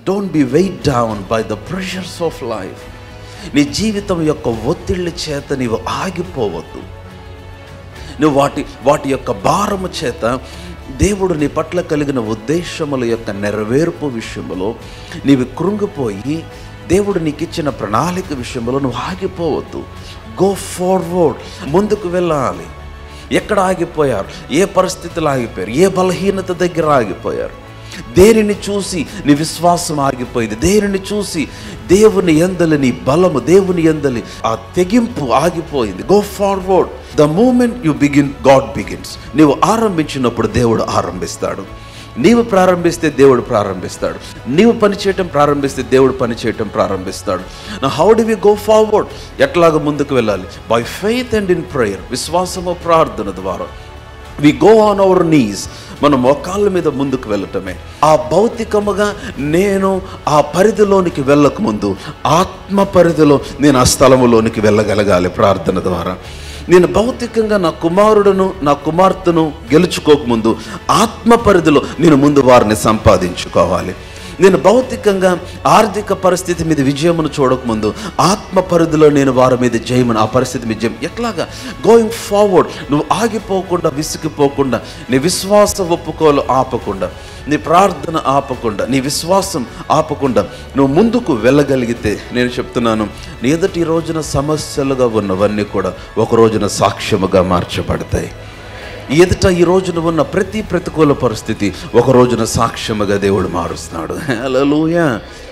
Don't be weighed down by the pressures of life. నీ జీవితం యొక్క ఒత్తిళ్ళ చేత నీవు ఆగిపోవద్దు. నువ్వు వాటి యొక్క భారము చేత దేవుడు నీ పట్ల కలిగిన ఉద్దేశముల యొక్క నెరవేర్పు విషయంలో నీవు కృంగిపోయి దేవుడు నీకు ఇచ్చిన ప్రణాళిక విషయంలో నువ్వు ఆగిపోవద్దు. గో ఫార్వర్డ్, ముందుకు వెళ్ళాలి. ఎక్కడ ఆగిపోయారు? ఏ పరిస్థితులు ఆగిపోయారు? ఏ బలహీనత దగ్గర ఆగిపోయారు? దేనిని చూసి నీ విశ్వాసం ఆగిపోయింది? దేనిని చూసి దేవుని యందలి నీ బలము, దేవుని యందలి ఆ తెగింపు ఆగిపోయింది? Go forward. The moment you begin, God begins. నీవు ఆరంభించినప్పుడు దేవుడు ఆరంభిస్తాడు. నీవు ప్రారంభిస్తే దేవుడు ప్రారంభిస్తాడు. నీవు పనిచేయటం ప్రారంభిస్తే దేవుడు పనిచేయటం ప్రారంభిస్తాడు. నా how do we go forward? ఎట్లాగ ముందుకు వెళ్ళాలి? By faith and in prayer. విశ్వాసము, ప్రార్థన ద్వారా. We go on our knees. మనం మోకాళ్ళ మీద ముందుకు వెళ్ళటమే. ఆ భౌతికముగా నేను ఆ పరిధిలోనికి వెళ్ళకముందు ఆత్మ పరిధిలో నేను ఆ స్థలములోనికి వెళ్ళగలగాలి ప్రార్థన ద్వారా. నేను భౌతికంగా నా కుమారుడును నా కుమార్తెను గెలుచుకోకముందు ఆత్మ పరిధిలో నేను ముందు వారిని సంపాదించుకోవాలి. నేను భౌతికంగా ఆర్థిక పరిస్థితి మీద విజయమును చూడకముందు ఆత్మ పరిధిలో నేను వారి మీద జయమును, ఆ పరిస్థితి మీద జయం. ఎట్లాగా? Going forward. నువ్వు ఆగిపోకుండా, విసిగిపోకుండా, నీ విశ్వాస ఒప్పుకోలు ఆపకుండా, నీ ప్రార్థన ఆపకుండా, నీ విశ్వాసం ఆపకుండా నువ్వు ముందుకు వెళ్ళగలిగితే నేను చెప్తున్నాను, నీ ఎదుటి రోజున సమస్యలుగా ఉన్నవన్నీ కూడా ఒక రోజున సాక్ష్యముగా మార్చబడతాయి. ఎదుట ఈ రోజున ఉన్న ప్రతి ప్రతికూల పరిస్థితి ఒక రోజున సాక్ష్యముగా దేవుడు మారుస్తున్నాడు. హల్లెలూయా.